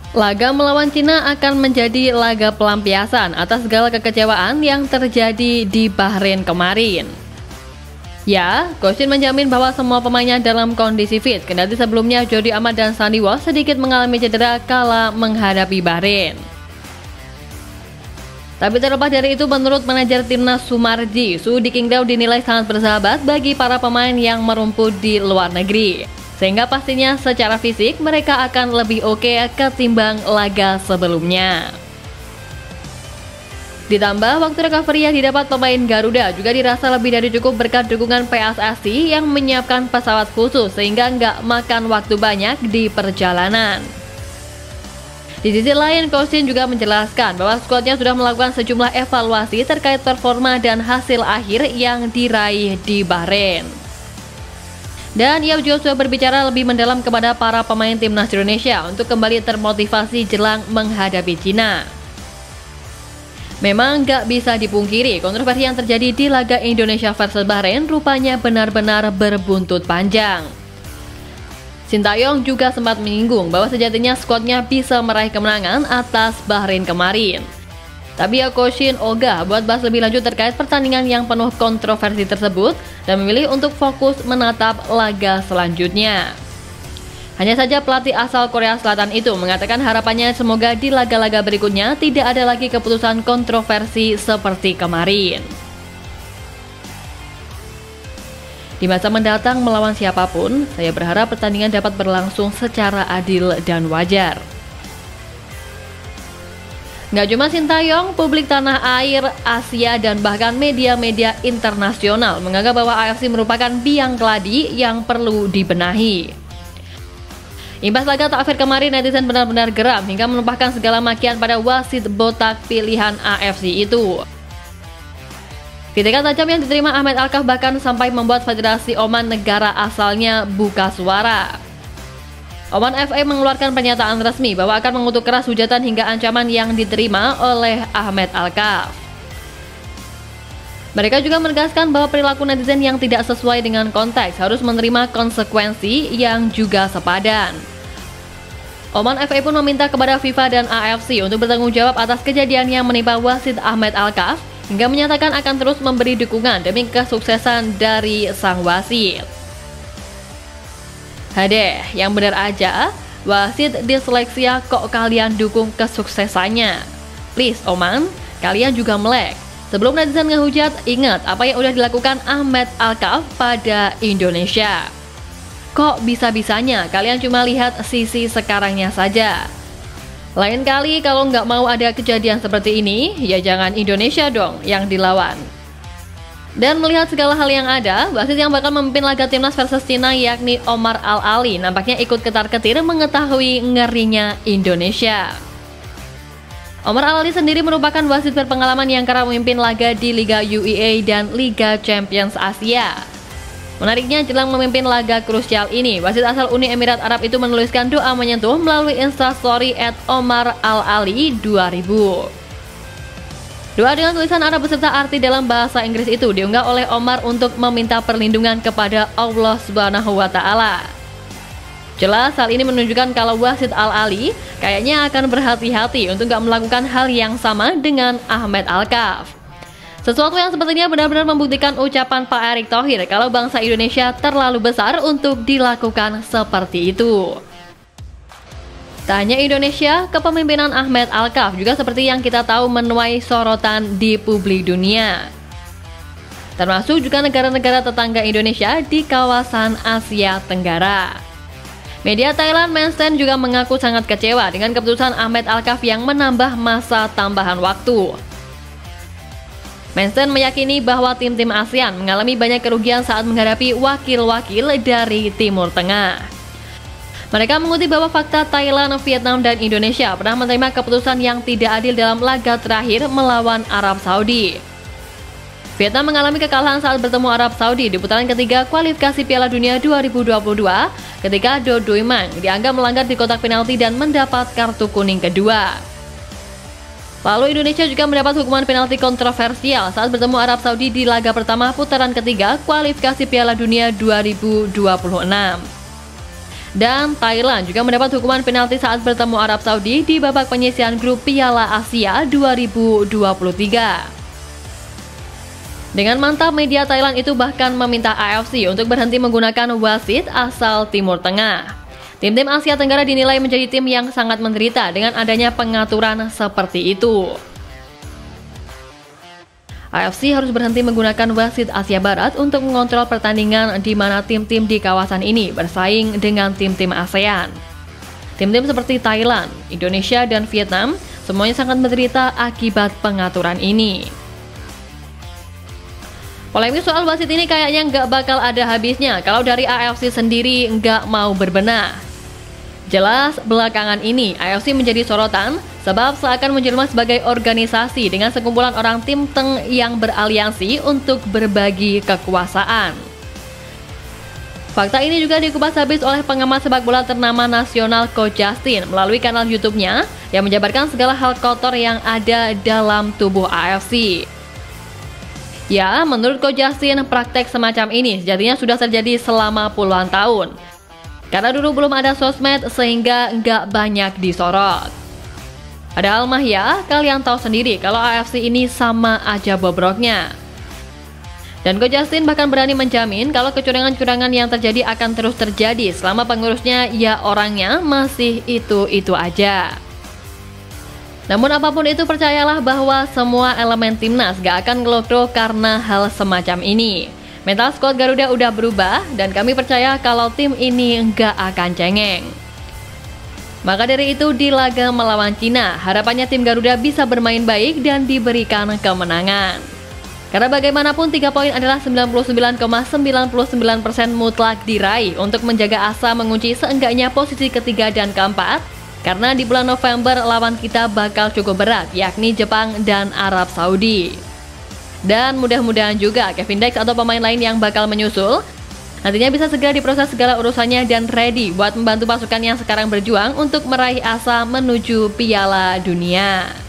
Laga melawan Cina akan menjadi laga pelampiasan atas segala kekecewaan yang terjadi di Bahrain kemarin. Ya, Coach Shin menjamin bahwa semua pemainnya dalam kondisi fit, kendati sebelumnya Jordi Amat dan Sandy Walsh sedikit mengalami cedera kala menghadapi Bahrain. Tapi terlepas dari itu, menurut manajer timnas Sumarji, Suhu di Qingdao dinilai sangat bersahabat bagi para pemain yang merumput di luar negeri. Sehingga pastinya secara fisik mereka akan lebih oke ketimbang laga sebelumnya. Ditambah waktu recovery yang didapat pemain Garuda juga dirasa lebih dari cukup berkat dukungan PSSI yang menyiapkan pesawat khusus sehingga nggak makan waktu banyak di perjalanan. Di sisi lain, Coach Shin juga menjelaskan bahwa skuadnya sudah melakukan sejumlah evaluasi terkait performa dan hasil akhir yang diraih di Bahrain. Dan ia juga sudah berbicara lebih mendalam kepada para pemain timnas Indonesia untuk kembali termotivasi jelang menghadapi Cina. Memang gak bisa dipungkiri, kontroversi yang terjadi di laga Indonesia versus Bahrain rupanya benar-benar berbuntut panjang. Sintayong juga sempat menyinggung bahwa sejatinya skuadnya bisa meraih kemenangan atas Bahrain kemarin. Tapi ya Coach Shin ogah buat bahas lebih lanjut terkait pertandingan yang penuh kontroversi tersebut dan memilih untuk fokus menatap laga selanjutnya. Hanya saja pelatih asal Korea Selatan itu mengatakan harapannya semoga di laga-laga berikutnya tidak ada lagi keputusan kontroversi seperti kemarin. Di masa mendatang melawan siapapun, saya berharap pertandingan dapat berlangsung secara adil dan wajar. Nggak cuma Sintayong, publik tanah air, Asia, dan bahkan media-media internasional menganggap bahwa AFC merupakan biang keladi yang perlu dibenahi. Imbas laga takwir kemarin, netizen benar-benar geram hingga menumpahkan segala makian pada wasit botak pilihan AFC itu. Kritikan tajam yang diterima Ahmed Alkaf bahkan sampai membuat Federasi Oman negara asalnya buka suara. Oman FA mengeluarkan pernyataan resmi bahwa akan mengutuk keras hujatan hingga ancaman yang diterima oleh Ahmed Alkaf. Mereka juga menegaskan bahwa perilaku netizen yang tidak sesuai dengan konteks harus menerima konsekuensi yang juga sepadan. Oman FA pun meminta kepada FIFA dan AFC untuk bertanggung jawab atas kejadian yang menimpa wasit Ahmed Alkaf hingga menyatakan akan terus memberi dukungan demi kesuksesan dari sang wasit. Hadeh, yang benar aja, wasit disleksia kok kalian dukung kesuksesannya. Please Oman, kalian juga melek. Sebelum netizen ngehujat, ingat apa yang udah dilakukan Ahmed Alkaf pada Indonesia. Kok bisa-bisanya kalian cuma lihat sisi sekarangnya saja? Lain kali kalau nggak mau ada kejadian seperti ini, ya jangan Indonesia dong yang dilawan. Dan melihat segala hal yang ada, wasit yang bakal memimpin laga timnas versus Cina yakni Omar Al-Ali nampaknya ikut ketar-ketir mengetahui ngerinya Indonesia. Omar Al-Ali sendiri merupakan wasit berpengalaman yang kerap memimpin laga di Liga UEA dan Liga Champions Asia. Menariknya, jelang memimpin laga krusial ini, wasit asal Uni Emirat Arab itu menuliskan doa menyentuh melalui Instastory @OmarAlAli 2000. Doa dengan tulisan Arab beserta arti dalam bahasa Inggris itu diunggah oleh Omar untuk meminta perlindungan kepada Allah Subhanahu wa Ta'ala. Jelas hal ini menunjukkan kalau wasit Al-Ali kayaknya akan berhati-hati untuk gak melakukan hal yang sama dengan Ahmed Alkaf. Sesuatu yang sepertinya benar-benar membuktikan ucapan Pak Erick Thohir kalau bangsa Indonesia terlalu besar untuk dilakukan seperti itu. Tak hanya Indonesia, kepemimpinan Ahmed Alkaf juga seperti yang kita tahu menuai sorotan di publik dunia. Termasuk juga negara-negara tetangga Indonesia di kawasan Asia Tenggara. Media Thailand Mainstand juga mengaku sangat kecewa dengan keputusan Ahmed Alkaf yang menambah masa tambahan waktu. Mainstand meyakini bahwa tim-tim ASEAN mengalami banyak kerugian saat menghadapi wakil-wakil dari Timur Tengah. Mereka mengutip bahwa fakta Thailand, Vietnam, dan Indonesia pernah menerima keputusan yang tidak adil dalam laga terakhir melawan Arab Saudi. Vietnam mengalami kekalahan saat bertemu Arab Saudi di putaran ketiga kualifikasi Piala Dunia 2022 ketika Do Duy Mang dianggap melanggar di kotak penalti dan mendapat kartu kuning kedua. Lalu Indonesia juga mendapat hukuman penalti kontroversial saat bertemu Arab Saudi di laga pertama putaran ketiga kualifikasi Piala Dunia 2026. Dan Thailand juga mendapat hukuman penalti saat bertemu Arab Saudi di babak penyisihan grup Piala Asia 2023. Dengan mantap, media Thailand itu bahkan meminta AFC untuk berhenti menggunakan wasit asal Timur Tengah. Tim-tim Asia Tenggara dinilai menjadi tim yang sangat menderita dengan adanya pengaturan seperti itu. AFC harus berhenti menggunakan wasit Asia Barat untuk mengontrol pertandingan di mana tim-tim di kawasan ini bersaing dengan tim-tim ASEAN. Tim-tim seperti Thailand, Indonesia, dan Vietnam semuanya sangat menderita akibat pengaturan ini. Polemik soal wasit ini kayaknya nggak bakal ada habisnya kalau dari AFC sendiri nggak mau berbenah. Jelas, belakangan ini AFC menjadi sorotan sebab seakan menjelma sebagai organisasi dengan sekumpulan orang tim Teng yang beraliansi untuk berbagi kekuasaan. Fakta ini juga dikupas habis oleh pengamat sepak bola ternama nasional Coach Justin melalui kanal YouTube-nya yang menjabarkan segala hal kotor yang ada dalam tubuh AFC. Ya, menurut Coach Justin, praktek semacam ini sejatinya sudah terjadi selama puluhan tahun. Karena dulu belum ada sosmed sehingga nggak banyak disorot. Padahal mah ya, kalian tahu sendiri kalau AFC ini sama aja bobroknya. Dan Coach Justin bahkan berani menjamin kalau kecurangan-kecurangan yang terjadi akan terus terjadi selama pengurusnya ya orangnya masih itu-itu aja. Namun apapun itu, percayalah bahwa semua elemen timnas gak akan ngelokro karena hal semacam ini. Mental squad Garuda udah berubah dan kami percaya kalau tim ini nggak akan cengeng. Maka dari itu di laga melawan Cina, harapannya tim Garuda bisa bermain baik dan diberikan kemenangan. Karena bagaimanapun 3 poin adalah 99,99% mutlak diraih untuk menjaga asa mengunci seenggaknya posisi ketiga dan keempat. Karena di bulan November lawan kita bakal cukup berat, yakni Jepang dan Arab Saudi. Dan mudah-mudahan juga Kevin Dex atau pemain lain yang bakal menyusul nantinya bisa segera diproses segala urusannya dan ready buat membantu pasukan yang sekarang berjuang untuk meraih asa menuju Piala Dunia.